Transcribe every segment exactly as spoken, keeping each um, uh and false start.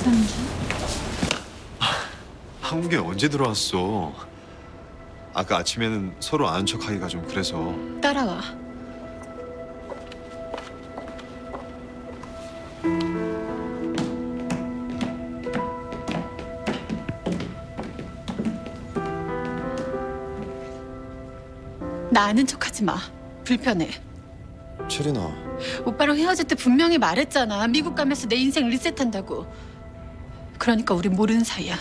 괜찮은데? 한국에 언제 들어왔어? 아까 아침에는 서로 아는 척하기가 좀 그래서. 따라와. 나 아는 척하지 마. 불편해. 체리나. 오빠랑 헤어질 때 분명히 말했잖아. 미국 가면서 내 인생 리셋한다고. 그러니까 우린 모르는 사이야.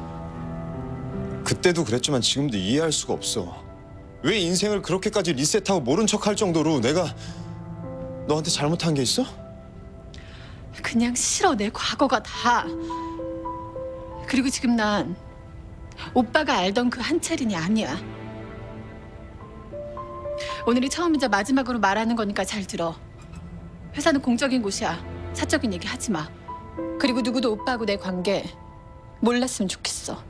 그때도 그랬지만 지금도 이해할 수가 없어. 왜 인생을 그렇게까지 리셋하고 모른 척할 정도로 내가 너한테 잘못한 게 있어? 그냥 싫어, 내 과거가 다. 그리고 지금 난 오빠가 알던 그 한채린이 아니야. 오늘이 처음이자 마지막으로 말하는 거니까 잘 들어. 회사는 공적인 곳이야. 사적인 얘기 하지 마. 그리고 누구도 오빠하고 내 관계 몰랐으면 좋겠어.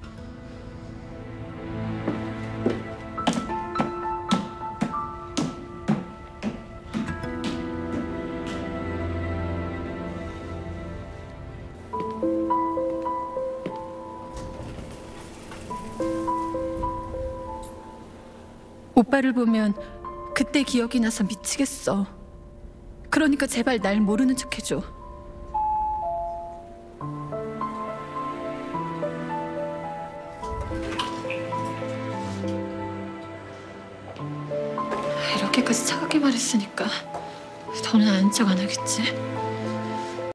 오빠를 보면 그때 기억이 나서 미치겠어. 그러니까 제발 날 모르는 척 해줘. 이렇게까지 차갑게 말했으니까 더는 아는 척 안 하겠지?